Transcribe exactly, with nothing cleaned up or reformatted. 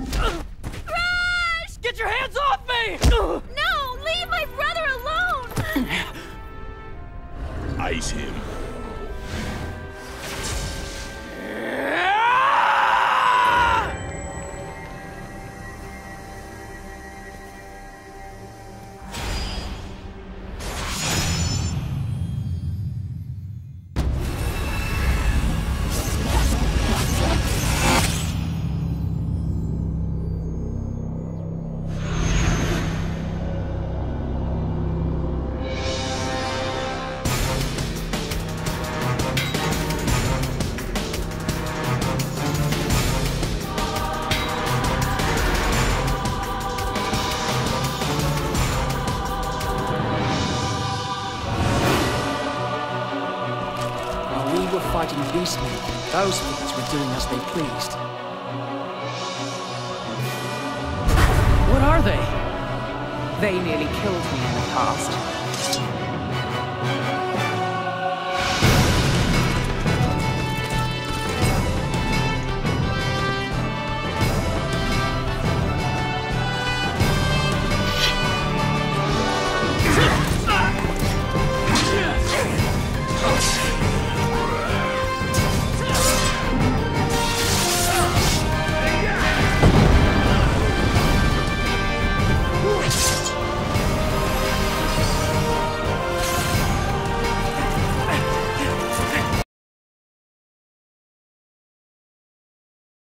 Crash! Get your hands off me! No! Leave my brother alone! Ice him. Fighting beastmen, those things were doing as they pleased. What are they? They nearly killed me in the past.